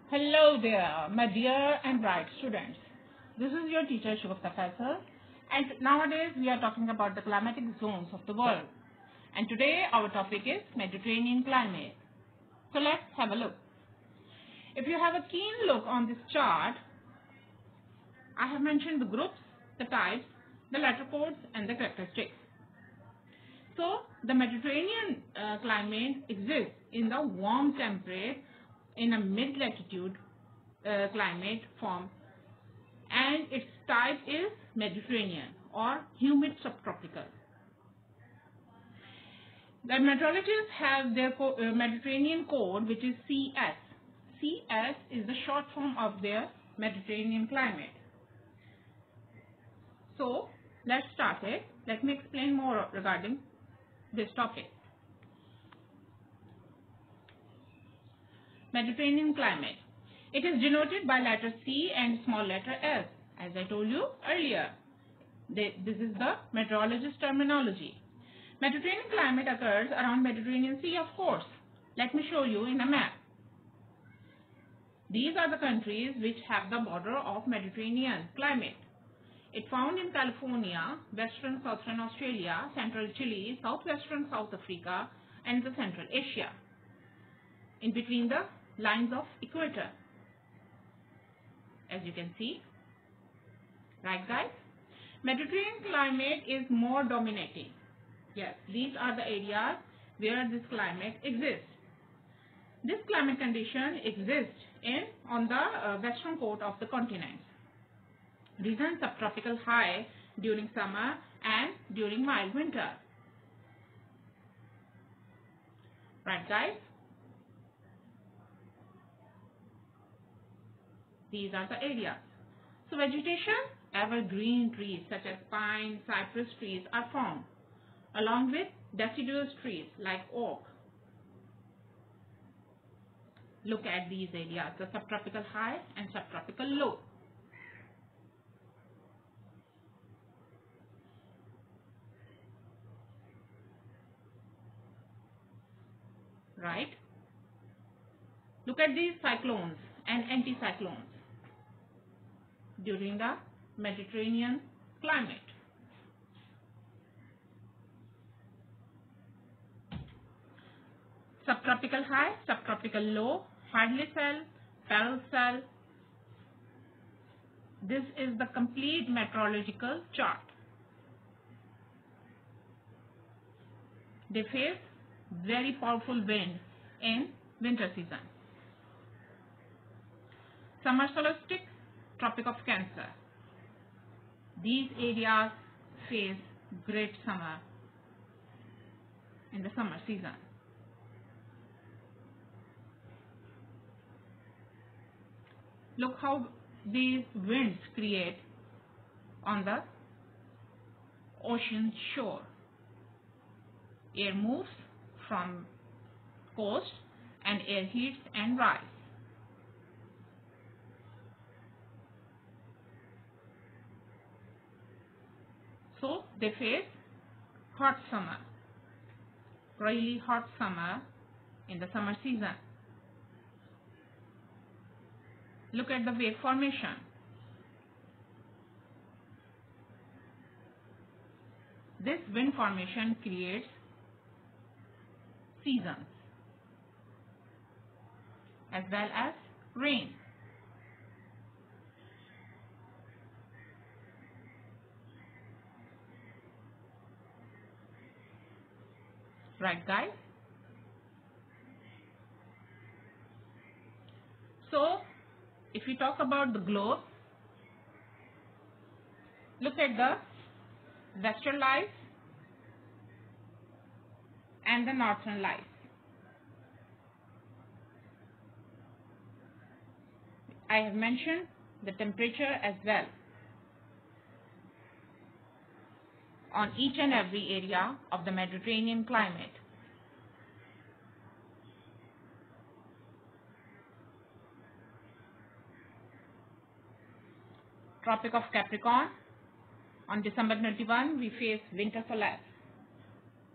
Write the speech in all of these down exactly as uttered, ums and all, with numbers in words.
Hello there, my dear and bright students. This is your teacher Shivakta Faisal, and nowadays we are talking about the climatic zones of the world. And today our topic is Mediterranean climate. So let's have a look. If you have a keen look on this chart, I have mentioned the groups, the types, the letter codes, and the characteristics. So the Mediterranean uh, climate exists in the warm temperate in a mid-latitude uh, climate form, and its type is Mediterranean or humid subtropical. The meteorologists have their co uh, Mediterranean code, which is C S. C S is the short form of their Mediterranean climate. So let's start it. Let me explain more regarding this topic. Mediterranean climate. It is denoted by letter C and small letter s, as I told you earlier. This is the meteorologist terminology. Mediterranean climate occurs around Mediterranean Sea, of course. Let me show you in a map. These are the countries which have the border of Mediterranean climate. It found in California, western southern Australia, central Chile, southwestern South Africa, and the central Asia, in between the lines of equator, as you can see. Right, guys? Mediterranean climate is more dominating. Yes, these are the areas where this climate exists. This climate condition exists in on the uh, western coast of the continent. Region subtropical high during summer and during mild winter. Right, guys? These are the areas. So vegetation, evergreen trees such as pine, cypress trees are found, along with deciduous trees like oak. Look at these areas, the subtropical high and subtropical low. Right? Look at these cyclones and anticyclones during the Mediterranean climate. Subtropical high, subtropical low, Hadley cell, Ferrel cell. This is the complete meteorological chart. They face very powerful wind in winter season. Summer solstice, Tropic of Cancer. These areas face great summer in the summer season. Look how these winds create on the ocean shore. Air moves from coast and air heats and rise. So they face hot summer, really hot summer in the summer season. Look at the wave formation. This wind formation creates seasons as well as rain. Right, guys? So, if we talk about the globe, look at the western lights and the northern lights. I have mentioned the temperature as well on each and every area of the Mediterranean climate. Tropic of Capricorn. On December twenty-first, we face winter solstice.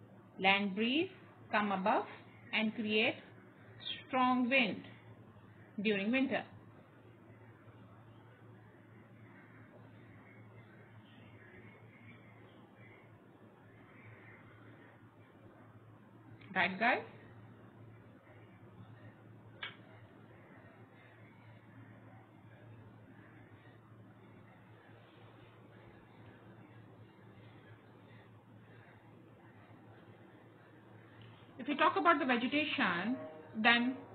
Land breeze come above and create strong wind. during winter. Right, guys? If we talk about the vegetation, then